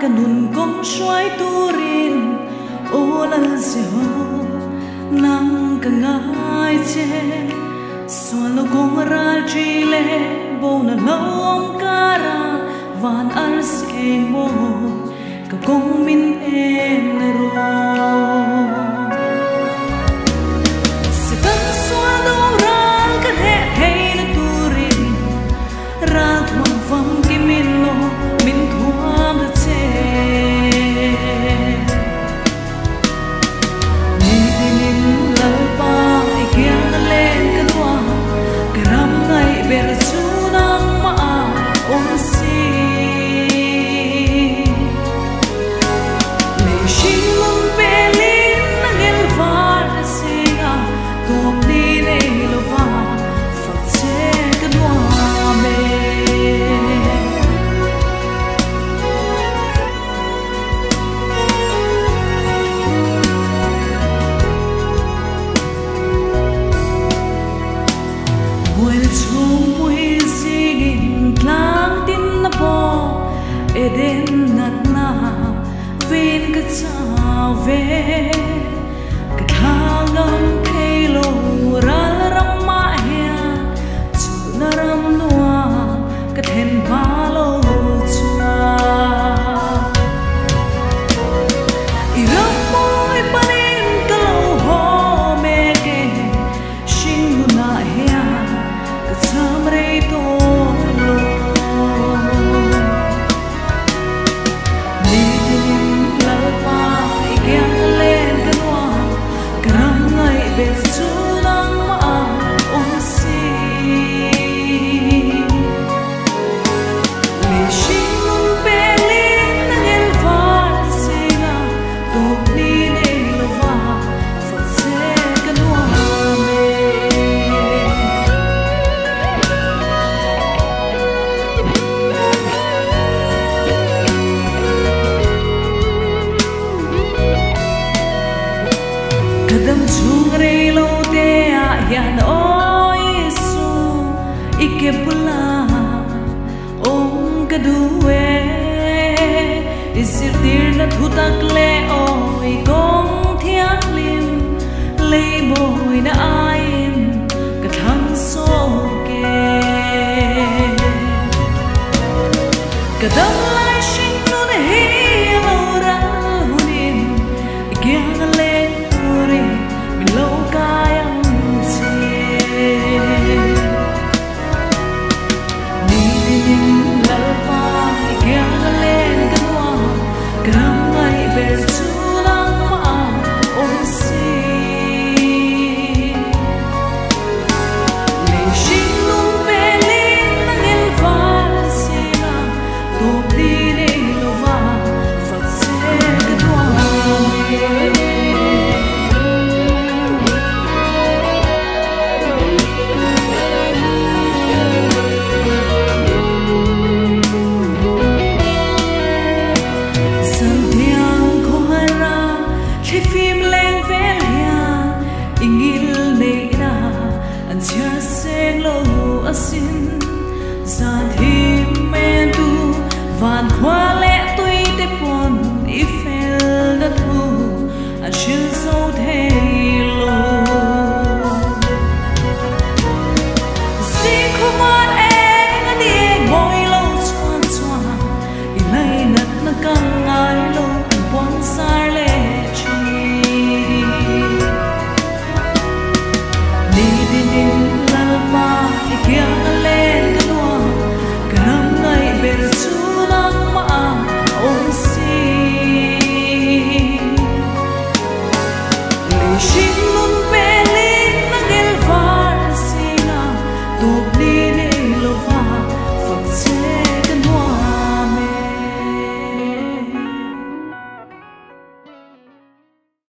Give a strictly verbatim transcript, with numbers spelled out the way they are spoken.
kanun kong shuai turin olal se ho nang ka ngai che swalo kong ral chile bona lom kara van al se mo ka kong min en ro se tan swalo ral ka he hey na turin ral thong fam ki min no min thuam da che ni din lal pa ikyang len ka dwa karam ngai ber su nang ma om si le shin lung pe lin nang el var se ga top ni le lo va fa che ka dwa me Eden nat na vin ka chao ve ka thangam phelo ral ram ma hia chu na ram nuwa ka then ba lo chua i ram moi panin ka lo ho me ke shin nu na hia ka cham re to kadam chung re lo te a yan o Yesu ike pula om kadue isir tir na thutak le o i gong thiak lim le boy na ain ka thang so ke kadam lai shin no ne he lo ra hunin gyang le lâu cay ăn chê đi đi lỡ pa kia lên cái hoa cầm ngay về chú lăng mà ôm si mình xin luôn về lên nắng em pha si na tốt đi đi lâu va phật sẽ cái hoa phim lên vẽ lia ingil nei na an chia sen lo asin za thim men tu van khwa